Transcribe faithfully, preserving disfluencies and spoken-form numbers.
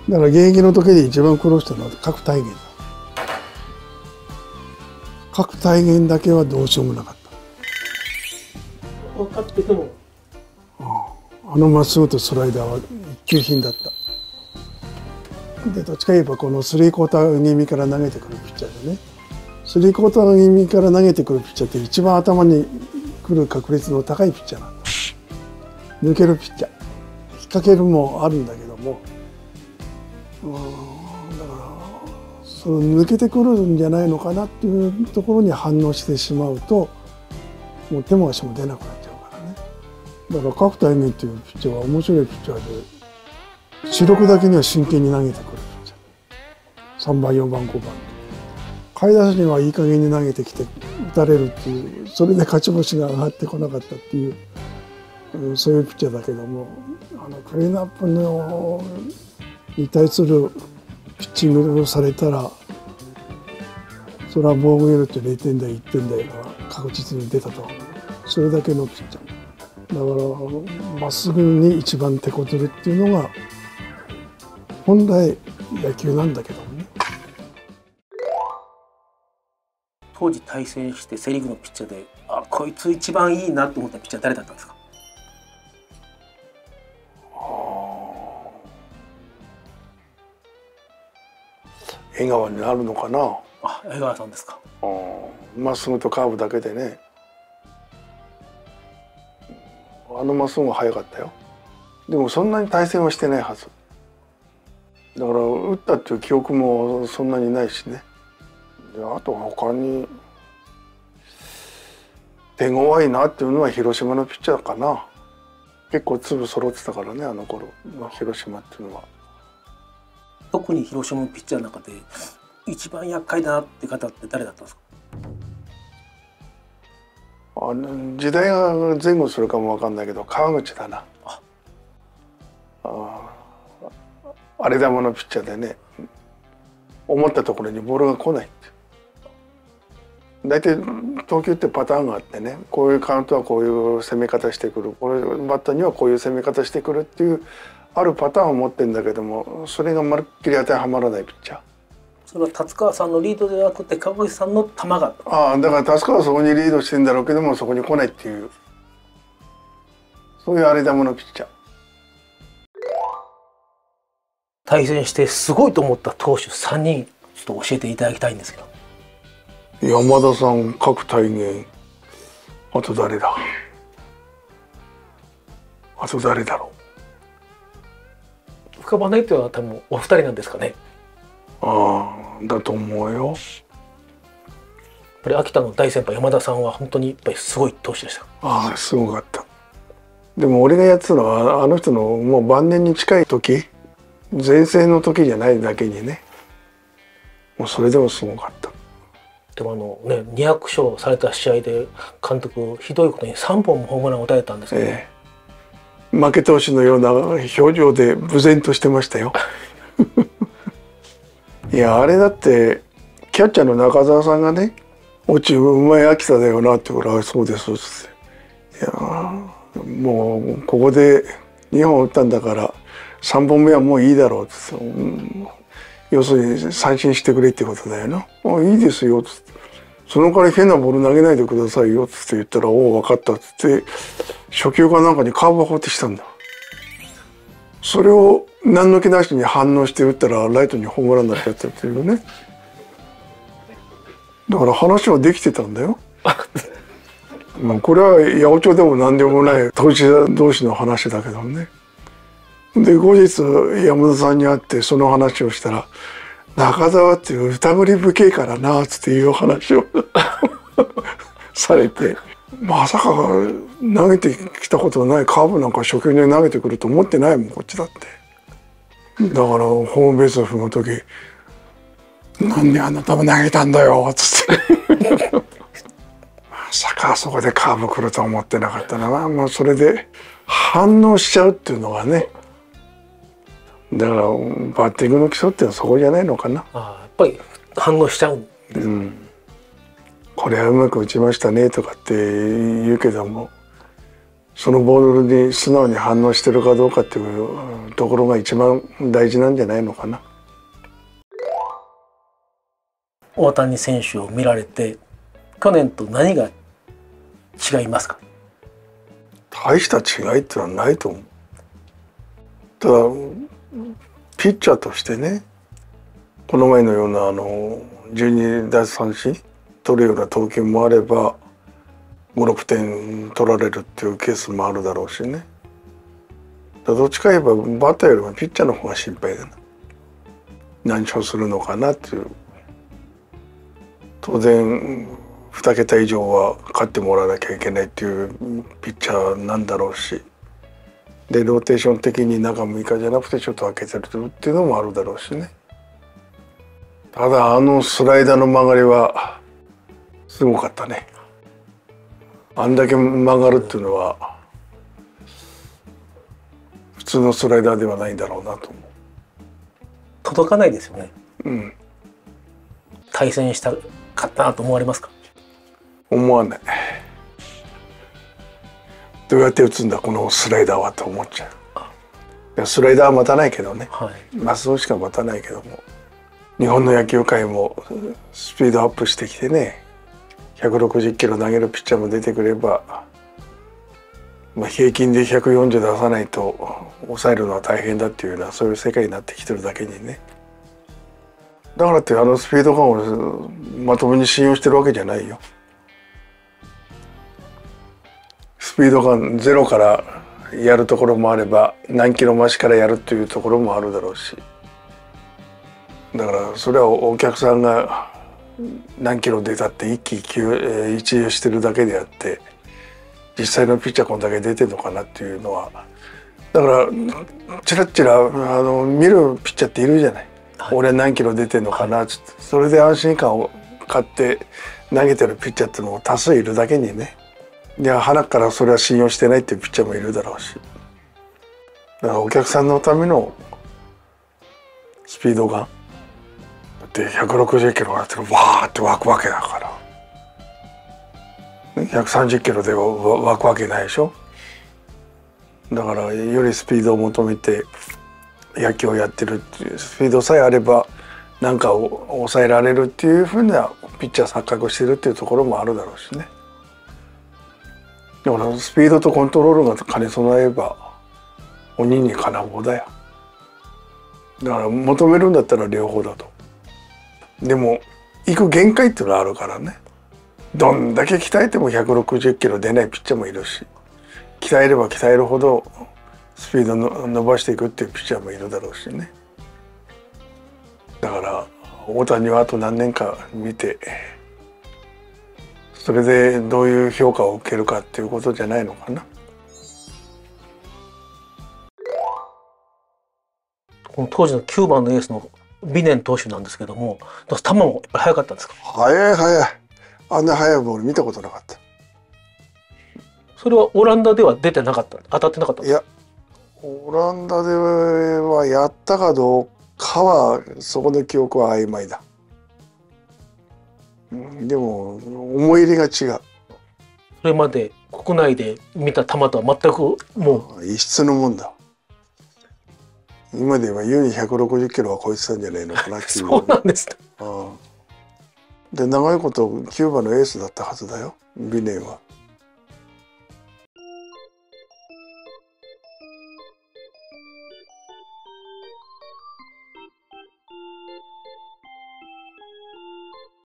だから現役の時で一番苦労したのは各体現だ。各体現だけはどうしようもなかった。 分かってても、 あのまっすぐとスライダーは一級品だった。でどっちか言えばこのスリークォーター気味から投げてくるピッチャーでね、スリークォーター気味から投げてくるピッチャーって一番頭に来る確率の高いピッチャーなんだ。抜けるピッチャー、引っ掛けるもあるんだけども、うんだからその抜けてくるんじゃないのかなっていうところに反応してしまうと、もう手も足も出なくなっちゃうからね。だから角田恵美っていうピッチャーは面白いピッチャーで、主力だけには真剣に投げてくるピッチャー、さんばんよんばんごばん下位打者にはいい加減に投げてきて打たれるっていう、それで勝ち星が上がってこなかったっていう、そういうピッチャーだけども、あのクリーンアップのに対するピッチングをされたら、それは防御率れいてん台いってん台が確実に出たと思う。それだけのピッチャーだから、まっすぐに一番手こずるっていうのが本来野球なんだけどもね。 当時対戦してセ・リーグのピッチャーで、あ、こいつ一番いいなと思ったピッチャー誰だったんですか？ 江川になるのかな。 あ、江川さんですか。 まっすぐとカーブだけでね、あのまっすぐが速かったよ。でもそんなに対戦はしてないはずだから、打ったっていう記憶もそんなにないしね。であと他に手強いなっていうのは広島のピッチャーかな。結構粒揃ってたからね、あの頃の広島っていうのは。 特に広島のピッチャーの中で一番厄介だなって方って誰だったんですか？ あの時代が前後するかも分かんないけど、川口だな。ああ荒れ球のピッチャーでね、思ったところにボールが来ないって。大体投球ってパターンがあってね、こういうカウントはこういう攻め方してくる、これバッターにはこういう攻め方してくるっていうあるパターンを持ってるんだけども、それがまるっきり当てはまらないピッチャー。 それは達川さんのリードではなくて川口さんの球が。あああ、だから達川はそこにリードしてんだろうけども、そこに来ないっていう、そういう荒れ球のピッチャー。 対戦してすごいと思った投手さんにんちょっと教えていただきたいんですけど。 山田さん、各体現、あと誰だあと誰だろう。浮かばないというのは多分お二人なんですかね。 ああ、だと思うよ。やっぱり秋田の大先輩山田さんは本当にやっぱりすごい投手でした。 ああ、すごかった。でも俺がやってたのはあの人のもう晩年に近い時、全盛の時じゃないだけにね、もうそれでもすごかった。 でもあのね、にひゃく勝された試合で監督ひどいことにさんぼんもホームランを打たれたんですけど、ええ、負け投手のような表情で無然としてましたよ。いや、あれだってキャッチャーの中澤さんがね「落ちうまい秋田だよな」って言うから「そうです」っつって「いやもうここでにほん打ったんだからさんぼんめはもういいだろう」っつって、うん、要するに三振してくれってことだよな。「あ、いいですよ」っつって。その代わり変なボール投げないでくださいよっつって言ったら「おお、分かった」っつって初球かなんかにカーブを放ってきたんだ。それを何の気なしに反応して打ったらライトにホームランになっちゃったっていうね。だから話はできてたんだよ。まあこれは八百長でも何でもない投手同士の話だけどね。で後日山田さんに会ってその話をしたら「中澤っていう疑り深いからな」っつっていう話をされて、まさか投げてきたことのないカーブなんか初球に投げてくると思ってないもんこっちだって。だからホームベースを踏む時「なんであんな球投げたんだよ」っつってまさかあそこでカーブ来るとは思ってなかったな。もうそれで反応しちゃうっていうのがね。だからバッティングの基礎っていうのはそこじゃないのかな。 ああ、やっぱり反応しちゃう。 うん。これはうまく打ちましたねとかって言うけども、 そのボールに素直に反応してるかどうかっていうところが一番大事なんじゃないのかな。 大谷選手を見られて去年と何が違いますか？ 大した違いってのはないと思う。ただピッチャーとしてね、この前のようなあのじゅうに奪三振取るような投球もあればごろくてん取られるっていうケースもあるだろうしね。だどっちか言えばバッターよりもピッチャーの方が心配だな。何勝するのかなっていう。当然にけた以上は勝ってもらわなきゃいけないっていうピッチャーなんだろうし、でローテーション的に中むいかじゃなくてちょっと開けてるっていうのもあるだろうしね。ただあのスライダーの曲がりはすごかったね。あんだけ曲がるっていうのは普通のスライダーではないんだろうなと思う。 届かないですよね。 うん。 対戦したかったなと思われますか？ 思わない。どうやって打つんだこのスライダーはと思っちゃう。いやスライダーは待たないけどね、 はい、 まあそうしか待たないけども、日本の野球界もスピードアップしてきてね、ひゃくろくじゅっキロ投げるピッチャーも出てくれば、まあ、平均でひゃくよんじゅう出さないと抑えるのは大変だっていうようなそういう世界になってきてるだけにね。だからってあのスピード感をまともに信用してるわけじゃないよ。スピード感ゼロからやるところもあれば何キロ増しからやるっていうところもあるだろうし、だからそれはお客さんが何キロ出たって一喜一憂一憂してるだけであって、実際のピッチャーこんだけ出てるのかなっていうのは、だからチラッチラあの見るピッチャーっているじゃない、はい、俺何キロ出てるのかなっつって、はい、それで安心感を買って投げてるピッチャーっていうのも多数いるだけにね。いや鼻からそれは信用してないっていうピッチャーもいるだろうし、だからお客さんのためのスピードガンだってひゃくろくじゅっキロやってるわーって湧くわけだから、ひゃくさんじゅっキロで湧くわけないでしょ。だからよりスピードを求めて野球をやってるっていう、スピードさえあれば何かを抑えられるっていうふうなピッチャー錯覚してるっていうところもあるだろうしね。だからスピードとコントロールが兼ね備えれば鬼に金棒だよ。だから求めるんだったら両方だと。でも行く限界っていうのはあるからね。どんだけ鍛えてもひゃくろくじゅっキロ出ないピッチャーもいるし、鍛えれば鍛えるほどスピードの伸ばしていくっていうピッチャーもいるだろうしね。だから大谷はあと何年か見て、それでどういう評価を受けるかっていうことじゃないのかな。 この当時のきゅうばんのエースのビネン投手なんですけども、球もやっぱり速かったんですか？ 速い速い。あんな速いボール見たことなかった。 それはオランダでは出てなかった、当たってなかったんですか？ いや、オランダではやったかどうかはそこの記憶は曖昧だ。でも思い入れが違う。 それまで国内で見た球とは全くもう異質のもんだ。今で言えば優にひゃくろくじゅっキロは超えてたんじゃないのかなっていう。 そうなんですね。 で長いことキューバのエースだったはずだよ、ビネンは。